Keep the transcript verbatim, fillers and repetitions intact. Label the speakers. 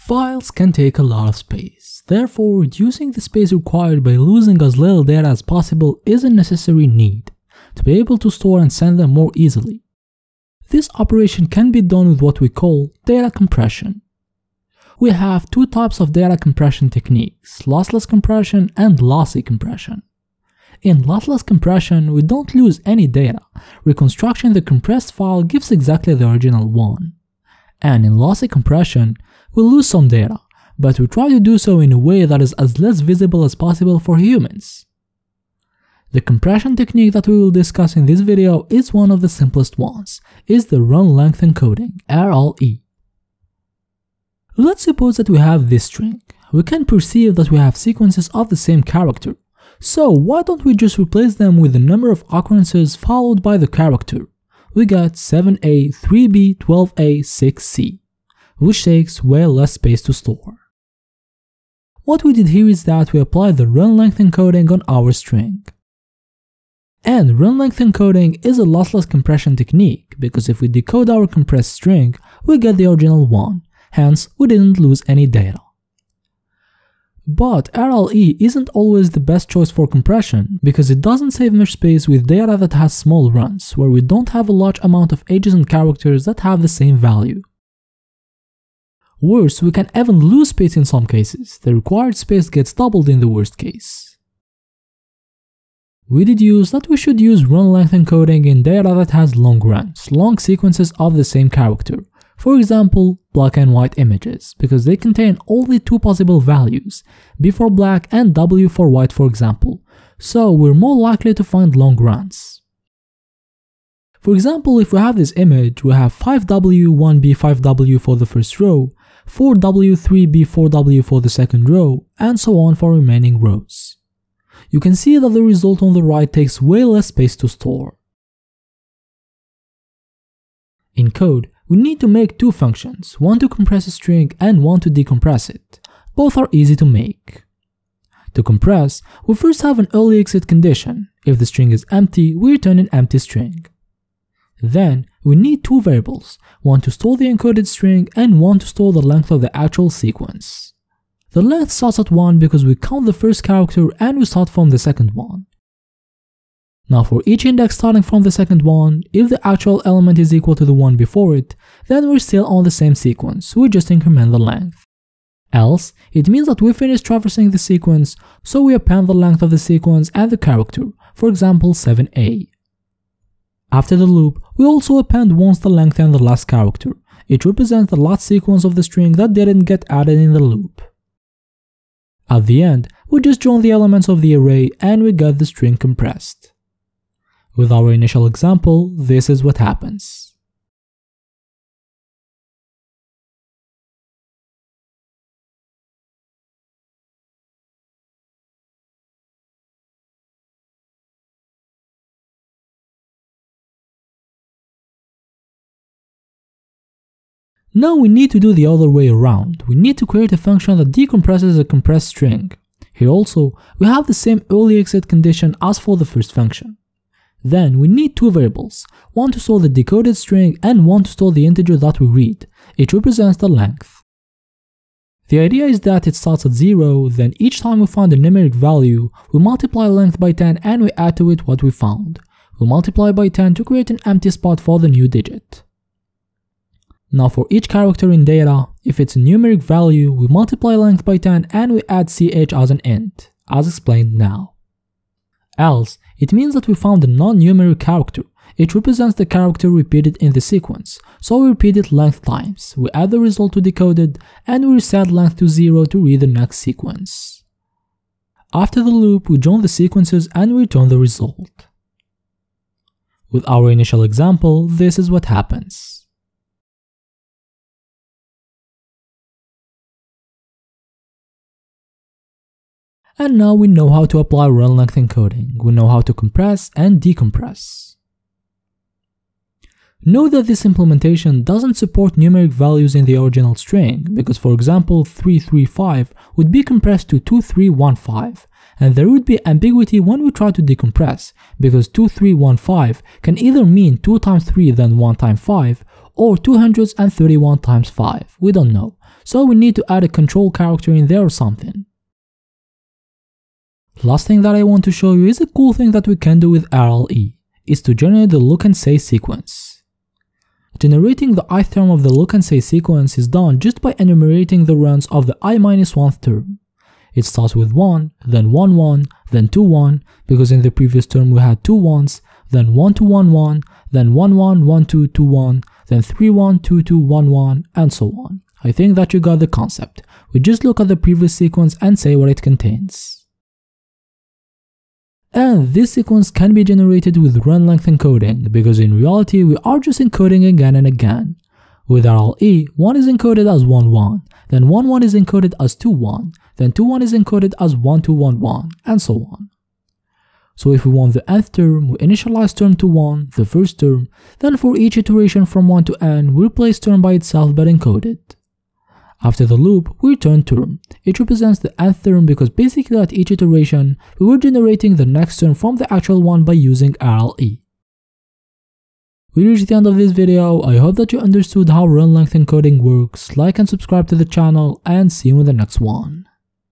Speaker 1: Files can take a lot of space, therefore reducing the space required by losing as little data as possible is a necessary need to be able to store and send them more easily. This operation can be done with what we call data compression. We have two types of data compression techniques, lossless compression and lossy compression. In lossless compression, we don't lose any data. Reconstructing the compressed file gives exactly the original one. And in lossy compression, we lose some data, but we try to do so in a way that is as less visible as possible for humans. The compression technique that we will discuss in this video is one of the simplest ones, is the Runlength encoding, R L E. Let's suppose that we have this string. We can perceive that we have sequences of the same character. So why don't we just replace them with the number of occurrences followed by the character? We got seven A, three B, twelve A, six C, which takes way less space to store. What we did here is that we applied the Runlength encoding on our string. And Runlength encoding is a lossless compression technique because if we decode our compressed string, we get the original one, hence we didn't lose any data. But R L E isn't always the best choice for compression because it doesn't save much space with data that has small runs, where we don't have a large amount of ages and characters that have the same value. Worse, we can even lose space in some cases. The required space gets doubled in the worst case. We deduce that we should use Runlength encoding in data that has long runs, long sequences of the same character. For example, black and white images, because they contain only two possible values, B for black and W for white for example, so we're more likely to find long runs. For example, if we have this image, we have five W, one B, five W for the first row, four W, three B, four W for the second row, and so on for remaining rows. You can see that the result on the right takes way less space to store. In code, we need to make two functions, one to compress a string and one to decompress it. Both are easy to make. To compress, we first have an early exit condition. If the string is empty, we return an empty string. Then, we need two variables, one to store the encoded string and one to store the length of the actual sequence. The length starts at one because we count the first character and we start from the second one. Now for each index starting from the second one, if the actual element is equal to the one before it, then we're still on the same sequence, we just increment the length. Else, it means that we finished traversing the sequence, so we append the length of the sequence and the character, for example seven A. After the loop, we also append once the length and the last character. It represents the last sequence of the string that didn't get added in the loop. At the end, we just join the elements of the array and we get the string compressed. With our initial example, this is what happens. Now we need to do the other way around. We need to create a function that decompresses a compressed string. Here also, we have the same early exit condition as for the first function. Then we need two variables, one to store the decoded string and one to store the integer that we read. It represents the length. The idea is that it starts at zero, then each time we find a numeric value, we multiply length by ten and we add to it what we found. We multiply by ten to create an empty spot for the new digit. Now for each character in data, if it's a numeric value, we multiply length by ten and we add ch as an int, as explained now. Else, it means that we found a non-numeric character. It represents the character repeated in the sequence, so we repeat it length times, we add the result to decoded, and we reset length to zero to read the next sequence. After the loop, we join the sequences and we return the result. With our initial example, this is what happens. And now we know how to apply Runlength encoding. We know how to compress and decompress. Note that this implementation doesn't support numeric values in the original string, because for example three three five would be compressed to two three one five, and there would be ambiguity when we try to decompress, because two three one five can either mean two times three then one times five, or two hundred thirty-one times five, we don't know, so we need to add a control character in there or something. Last thing that I want to show you is a cool thing that we can do with R L E, is to generate the look and say sequence. Generating the ith term of the look and say sequence is done just by enumerating the runs of the i minus one term. It starts with one, then one one, then two one, because in the previous term we had two ones, then one two one one, then one one one two two one, then three one two two one one, and so on. I think that you got the concept. We just look at the previous sequence and say what it contains. And this sequence can be generated with Runlength encoding, because in reality we are just encoding again and again. With R L E, one is encoded as one one, then one one is encoded as two one, then two one is encoded as one two one one, and so on. So if we want the nth term, we initialize term to one, the first term, then for each iteration from one to n, we replace term by itself but encode it. After the loop, we return term. It represents the nth term because basically at each iteration, we were generating the next term from the actual one by using R L E. We reached the end of this video. I hope that you understood how Runlength encoding works. Like and subscribe to the channel, and see you in the next one.